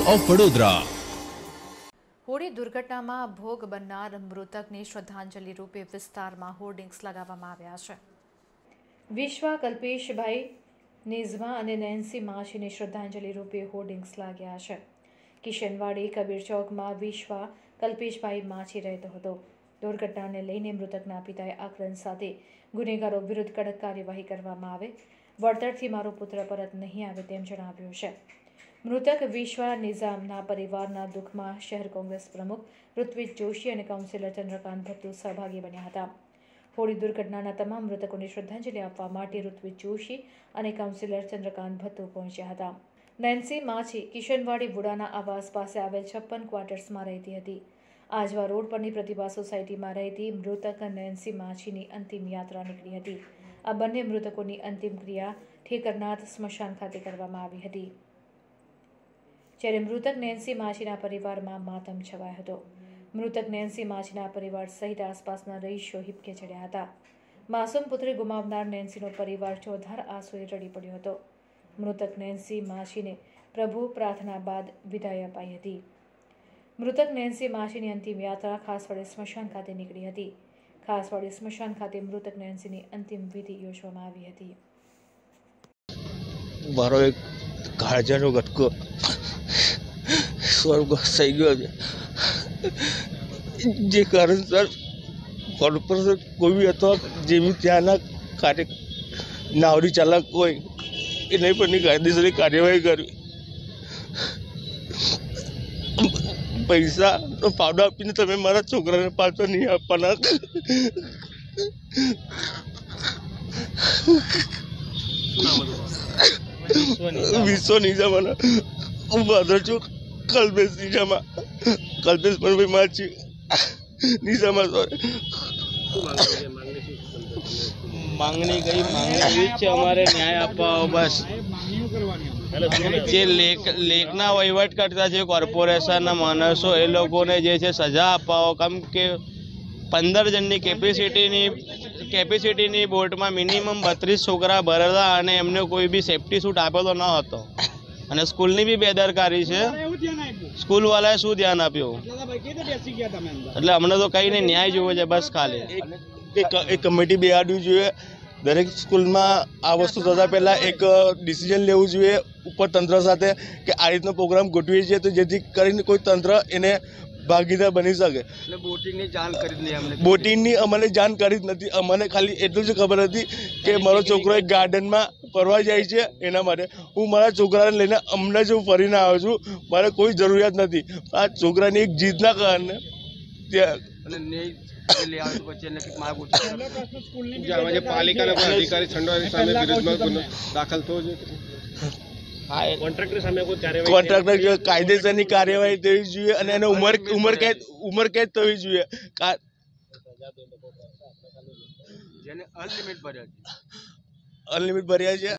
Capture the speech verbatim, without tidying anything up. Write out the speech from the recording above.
Of Vadodara. Holi દુર્ઘટનામાં ભોગ બનનાર મૃતકને શ્રદ્ધાંજલિ રૂપે વિસ્તારમાં હોર્ડિંગ્સ લગાવવામાં આવ્યા છે। વિશ્વા કલ્પેશભાઈ નિઝમા અને નેન્સી માછીને શ્રદ્ધાંજલિ રૂપે હોર્ડિંગ્સ લાગ્યા છે। કિશનવાડી કબીર ચોકમાં વિશ્વા કલ્પેશભાઈ માછી રહેતો હતો। દુર્ઘટનાને લઈને મૃતકના પિતાએ આક્રંદ સાથે ગુનેગારો વિરુદ્ધ કડક કાર્યવાહી કરવામાં આવે, વળતરથી મારો પુત્ર પરત નહીં આવે તેમ જણાવ્યું છે। મૃતક વિશ્વા નિઝામના પરિવારના દુઃખમાં શહેર કોંગ્રેસ પ્રમુખ ઋત્વિજ જોશી અને કાઉન્સિલર ચંદ્રકાંત ભટ્ટુ સહભાગી બન્યા હતા। હોળી દુર્ઘટનાના તમામ મૃતકોને શ્રદ્ધાંજલિ આપવા માટે ઋત્વિજ જોશી અને કાઉન્સિલર ચંદ્રકાંત ભટ્ટુ પહોંચ્યા હતા। નેન્સી માછી કિશનવાડી વુડાના આવાસ પાસે આવેલ છપ્પન ક્વાર્ટર્સમાં રહેતી હતી। આજવા રોડ પરની પ્રતિભા સોસાયટીમાં રહેતી મૃતક નેન્સી માછીની અંતિમ યાત્રા નીકળી હતી। આ બંને મૃતકોની અંતિમ ક્રિયા ઠેકરનાથ સ્મશાન ખાતે કરવામાં આવી હતી, જ્યારે મૃતક નેન્સી માછીના પરિવારમાં માતમ છવાયો હતો। મૃતક નેન્સી માછીના પરિવાર સહિત આસપાસના રહીશો હિબકે ચડ્યા હતા। માસૂમ પુત્રી ગુમાવનાર નેન્સીનો પરિવાર ચોધાર આંસુએ રડી પડ્યો હતો। મૃતક નેન્સી માછીને પ્રભુ પ્રાર્થના બાદ વિદાય અપાઈ હતી। મૃતક નેન્સી માછીની અંતિમ યાત્રા ખાસવાડી સ્મશાન ખાતે નીકળી હતી। ખાસવાડી સ્મશાન ખાતે મૃતક નેન્સીની અંતિમ વિધિ યોજવામાં આવી હતી। મારો એક કાળજાનો ગટકો સ્વર્ગવાસ થઈ ગયો છે, જે કારણસર કોર્પોરેશન કોઈ અથવા જેવી ત્યાંના કાર્ય નાવડી ચાલક હોય એની પરની કાયદેસરની કાર્યવાહી કરવી। પૈસાનો ફાવડો આપીને તમે મારા છોકરાને પાછો નહીં આપવાના। વિશ્વ નિજામાના હું ફાધર છું, કલ્પેશ નિજામા, કલ્પેશ ભાઈ માછી નિજામા। માંગણી કઈ માંગણી છે અમારે ન્યાય અપાવો બસ। જે લેક લેકના વહીવટ કરતા છે કોર્પોરેશનના માણસો, એ લોકોને જે છે સજા અપાવો। કેમ કે પંદર જણની કેપેસિટીની કેપેસિટીની બોટમાં મિનિમમ બત્રીસ છોકરા ભરેલા અને એમને કોઈ બી સેફ્ટી સૂટ આપેલો ન હતો અને સ્કૂલની બી બેદરકારી છે। સ્કૂલવાળાએ શું ધ્યાન આપ્યું? એટલે અમને તો કઈ નહીં, ન્યાય જોવો છે બસ ખાલી। એક કમિટી બેહાડવી જોઈએ। દરેક સ્કૂલમાં આ વસ્તુ થતાં પહેલાં એક ડિસિઝન લેવું જોઈએ ઉપર તંત્ર સાથે કે આ રીતનો પ્રોગ્રામ ગોઠવીએ છીએ તો જેથી કરીને કોઈ તંત્ર એને ભાગીદાર બની શકે। બોટિંગની જાણ કરી નહીં અમને બોટિંગની અમને જાણ કરી જ નથી। અમને ખાલી એટલું જ ખબર હતી કે મારો છોકરો એક ગાર્ડનમાં ફરવા જાય છે, એના માટે હું મારા છોકરાને લઈને અમને જ હું ફરીને આવ્યો છું। મારે કોઈ જરૂરિયાત નથી। આ છોકરાની એક જીદના કારણે ત્યાં પાલિકાના અધિકારી છંડવાની સામે વિરુદ્ધમાં દાખલ થવો જોઈએ। કોન્ટ્રાક્ટર કાયદેસરની કાર્યવાહી થવી જોઈએ અને એને ઉંમર ઉંમર કેદ ઉંમર કેદ થવી જોઈએ। જેને અનલિમિટ ભર્યા છે અનલિમિટ ભર્યા છે।